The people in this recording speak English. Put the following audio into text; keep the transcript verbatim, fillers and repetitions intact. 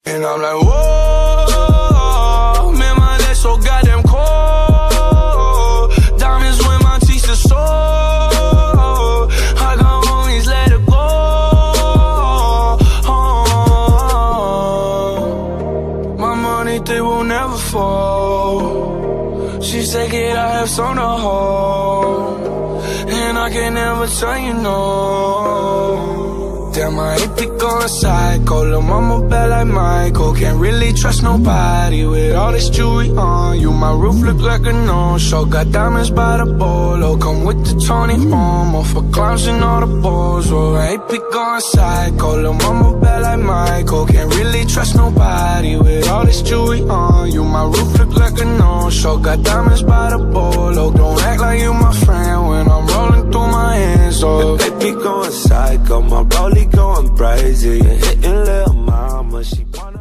And I'm like, whoa, man, my neck so goddamn cold. Diamonds when my teeth are sore. I got homies, let it go. Oh, my money, they will never fall. She said, kid, I have some to hold, and I can never tell you no. Damn, I hate be going psycho. Lil' mama bad like Michael. Can't really trust nobody with all this jewelry on you. My roof look like a no-show. Got diamonds by the bolo. Come with the Tony Romo for clowns and all the balls. Oh, I hate be going psycho. Lil' mama bad like Michael. Can't really trust nobody with all this jewelry on you. My roof look like a no-show. Got diamonds by the bolo. Don't act like you my friend when I'm rolling through my hands. Oh, they be going psycho. My rollie going crazy, hitting little mama, she wanna